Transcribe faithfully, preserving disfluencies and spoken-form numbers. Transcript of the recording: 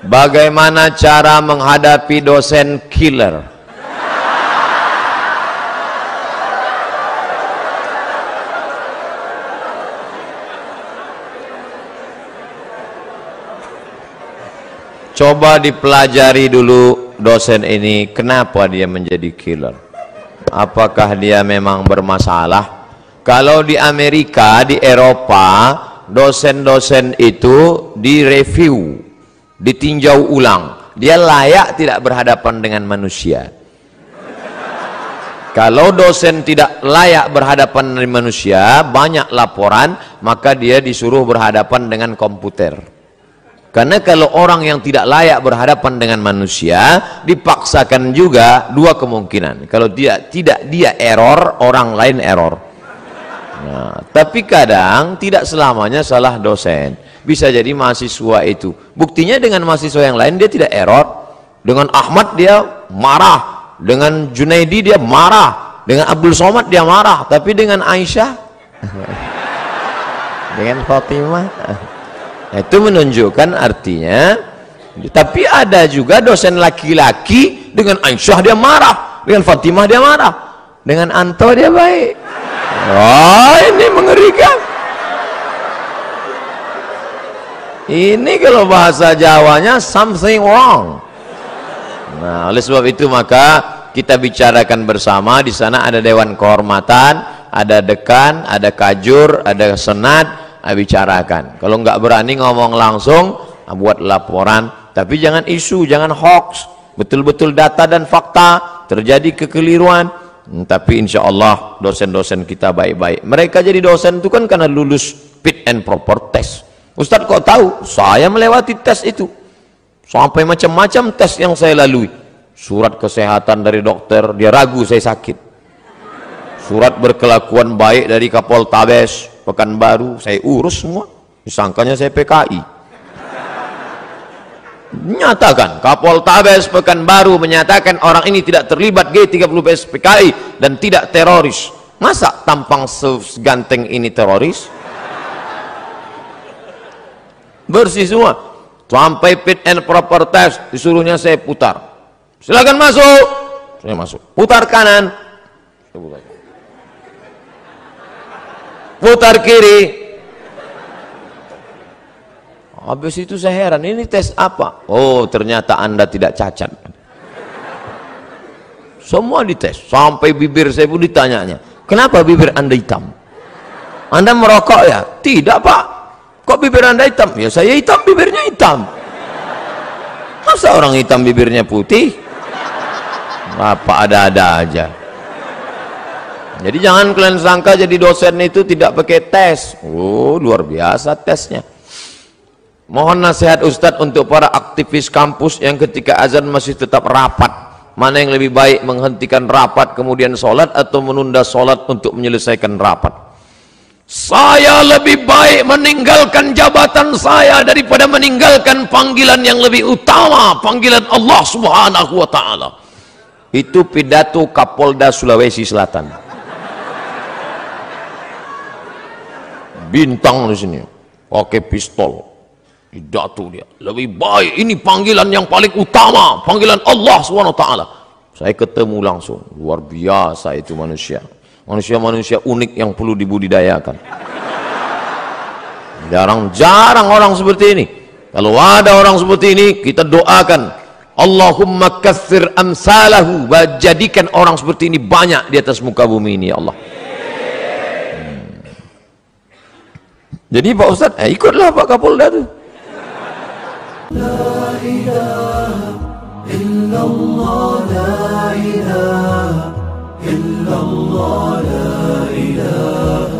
Bagaimana cara menghadapi dosen killer? Coba dipelajari dulu dosen ini, kenapa dia menjadi killer? Apakah dia memang bermasalah? Kalau di Amerika, di Eropa, dosen-dosen itu direview, ditinjau ulang. Dia layak tidak berhadapan dengan manusia. Kalau dosen tidak layak berhadapan dengan manusia, banyak laporan, maka dia disuruh berhadapan dengan komputer. Karena kalau orang yang tidak layak berhadapan dengan manusia, dipaksakan juga dua kemungkinan. Kalau dia tidak dia error, orang lain error. Nah, tapi kadang tidak selamanya salah dosen. Bisa jadi mahasiswa itu. Buktinya dengan mahasiswa yang lain dia tidak error. Dengan Ahmad dia marah, dengan Junaidi dia marah, dengan Abdul Somad dia marah. Tapi dengan Aisyah, dengan Fatimah, itu menunjukkan artinya. Tapi ada juga dosen laki-laki, dengan Aisyah dia marah, dengan Fatimah dia marah, dengan Anto dia baik. Oh, ini mengerikan. Ini kalau bahasa Jawanya something wrong. Nah, oleh sebab itu maka kita bicarakan bersama. Di sana ada dewan kehormatan, ada dekan, ada kajur, ada senat. Bicarakan. Kalau nggak berani ngomong langsung, buat laporan. Tapi jangan isu, jangan hoax. Betul-betul data dan fakta. Terjadi kekeliruan. Hmm, tapi insya Allah dosen-dosen kita baik-baik. Mereka jadi dosen itu kan karena lulus fit and proper test. Ustadz kok tahu? Saya melewati tes itu. Sampai macam-macam tes yang saya lalui. Surat kesehatan dari dokter, dia ragu saya sakit. Surat berkelakuan baik dari Kapoltabes Pekanbaru, saya urus semua. Disangkanya saya P K I. Nyatakan Kapoltabes Pekanbaru menyatakan orang ini tidak terlibat G tiga puluh S P K I dan tidak teroris. Masa tampang seganteng ini teroris? Bersih semua. Sampai fit and proper test, disuruhnya saya putar. Silakan masuk. Saya masuk. Putar kanan. Saya putar. Putar kiri. Habis itu saya heran, ini tes apa? Oh, ternyata Anda tidak cacat. Semua dites, sampai bibir saya pun ditanyanya, kenapa bibir Anda hitam? Anda merokok ya? Tidak Pak. Kok bibir Anda hitam? Ya saya hitam, bibirnya hitam. Masa orang hitam bibirnya putih? Apa ada-ada aja. Jadi jangan kalian sangka jadi dosen itu tidak pakai tes. Oh, luar biasa tesnya. Mohon nasihat Ustadz untuk para aktivis kampus yang ketika azan masih tetap rapat. Mana yang lebih baik, menghentikan rapat kemudian sholat atau menunda sholat untuk menyelesaikan rapat? Saya lebih baik meninggalkan jabatan saya daripada meninggalkan panggilan yang lebih utama, panggilan Allah Subhanahu wa Ta'ala. Itu pidato Kapolda Sulawesi Selatan. Bintang di sini, pakai pistol, pidato dia. Lebih baik, ini panggilan yang paling utama, panggilan Allah subhanahu wa taala. Saya ketemu langsung, luar biasa itu manusia. Manusia-manusia unik yang perlu dibudidayakan. Jarang-jarang orang seperti ini. Kalau ada orang seperti ini, kita doakan, Allahumma katsir amsalahu, jadikan orang seperti ini banyak di atas muka bumi ini ya Allah. Jadi Pak Ustadz, eh, ikutlah Pak Kapolda tuh. La ilaha illallah, la ilaha illallah, la ilaha